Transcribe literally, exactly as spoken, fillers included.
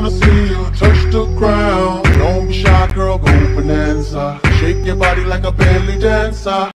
wanna see you touch the ground. Don't be shy, girl, go bonanza. Shake your body like a belly dancer.